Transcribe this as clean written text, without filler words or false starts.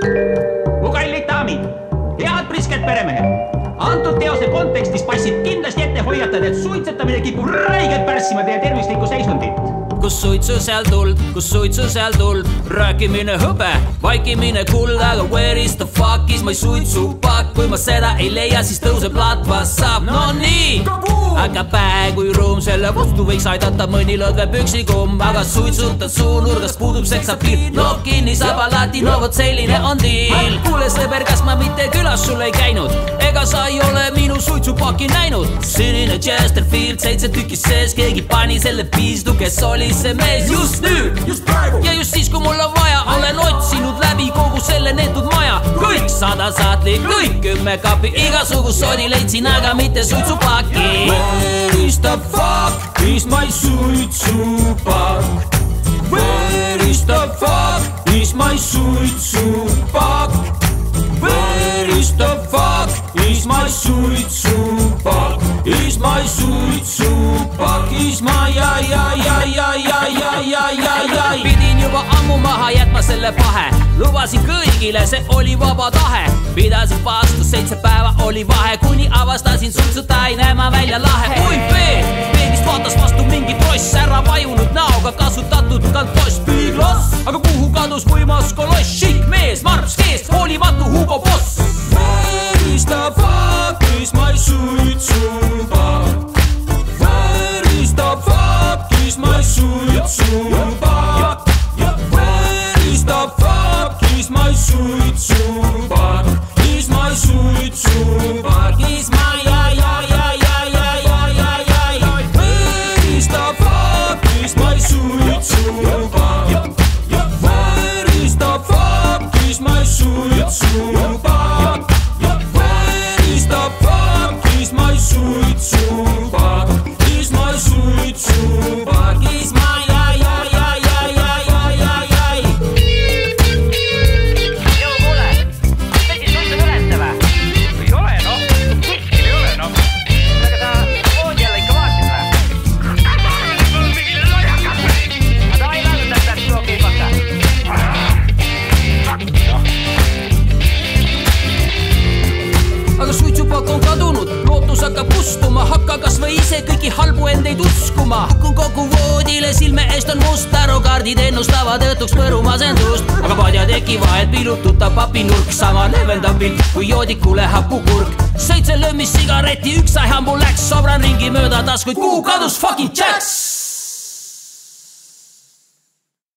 Mu kallid daamid, head prisked peremehed. Antud teose kontekstis passid kindlasti ette hoiatad, et suitsetamine kipub räigelt pärssima teie tervislikku seisundit. Kus suitsu seal tuld, rääkimine hõbe, vaikimine kuld, aga where is the fuck is my suitsupakk? Kui ma seda ei leia, siis tõuseb latva saab, no nii! Aga päe kui ruum, selle vastu võiks aidata mõni lõdve püksikumm, aga suitsutad suunurgas, puudub seksapiir, lob kinni, saab alati, no vot selline on diil. Kuule sõber, kas ma mitte külas sul ei käinud, ega sa ei ole minu suitsupaki näinud? Sinine Chesterfield, 7 tükis sees, keegi pani selle piistu, kes oli see mees just nüüd, just praegu ja just siis, kui mul on vaja, olen otsinud läbi kogu selle neetud maja, kõik 100 saatlik, kõik 10 kapi, igasugust sodi leidsin, aga mitte suitsupaki. Where is the fuck is my suitsupak? Where is the fuck is my suitsupak? Where is the fuck is my suitsupak? Is my suitsupak? Is my Pidin juba ammu maha jätma selle pahe, lubasin kõigile, see oli vaba tahe. Pidasin vastu 7 päeva oli vahe, kuni avastasin suitsuta ei näema välja lahe. Oi peegist vaatas vastu mingi tross, ära vajunud näoga kasutatud kantoss piigloss. Aga kuhu kadus võimas koloss, šik mees, marps keest, hoolimatu Hugo Boss. Where is the fuck is my suitsupak? Where is the fuck is my suitsupak? Where is the fuck is my suitsupak? Is my suitsupak? Is my Where is the fuck is my suitsupak? Where is the fuck is my suitsupak? Where is the fuck is my suitsupak? Is my suitsupak? Is my Joo, kuule, tegid suitsu ülete või? Ei ole, noh. Kuskil ei ole, noh. Aga sa pood jälle ikka vaatsid või? Mul mingile lojakas või? Aga ei läinud täpselt, kui okei pakka. Aga suitsupak on kadunud, lootus hakkab kustuma, hakka kas või ise kõiki halbu endeid uskuma. Hakkun kogu voodile, silme eest on must, tarokardid ennustavad õhtuks mõru masendust. Aga padja tekiva, et pilututa papinurk, sama levendav pilt kui joodikule hapukurk. 7 löömis sigareti, üks aihambu läks, sobran ringi mööda taskuid, kuhu kadus fucking Jacks?